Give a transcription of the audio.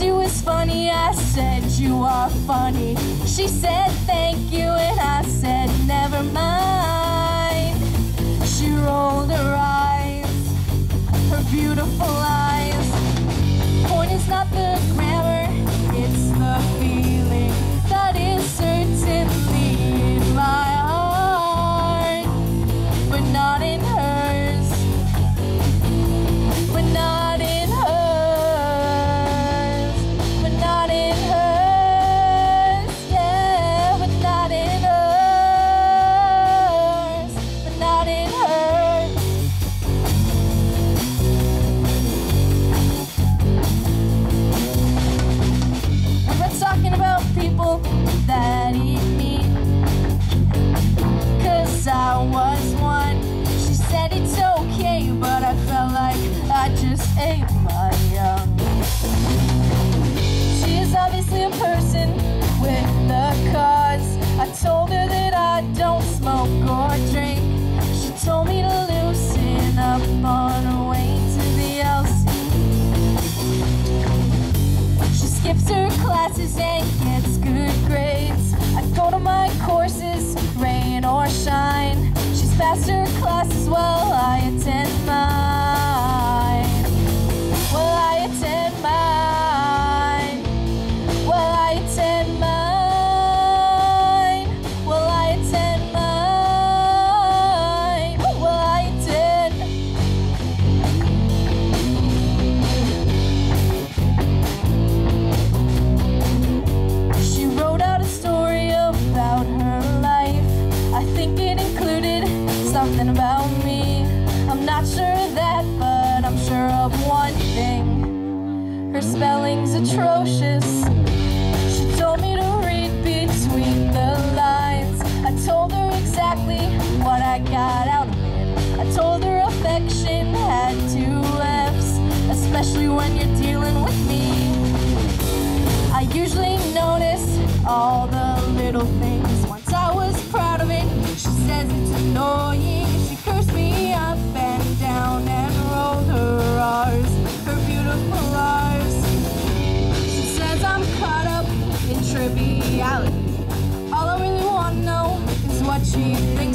she was funny, I said you are funny. She said thank you and I said never mind. She rolled her eyes, her beautiful eyes. Point is not the grammar, it's the feeling that is certainly in my heart, but not in hers, but not in hers, but not in hers, yeah, but not in hers, but not in hers. We were talking about people that eat meat, 'cause I was one. She said it's okay, but I felt like I just ate my young. She is obviously a person with the cause. I told her that I don't smoke or drink. She told me to loosen up on her way to the LC. She skips her classes and gets good grades. I go to my courses, rain or shine. She's passed her classes while I attend mine. While I attend mine. While I attend mine. While I attend mine. While I attend. She wrote out a story about her life. I think it included something about me. I'm not sure of that, but I'm sure of one thing. Her spelling's atrocious. She told me to read between the lines. I told her exactly what I got out of it. I told her affection had 2 F's, especially when you're dealing with me. I usually notice all the little things. Once I was proud of it. She says it's annoying. She cursed me up and down and rolled her R's, her beautiful R's. She says I'm caught up in triviality. All I really want to know is what she thinks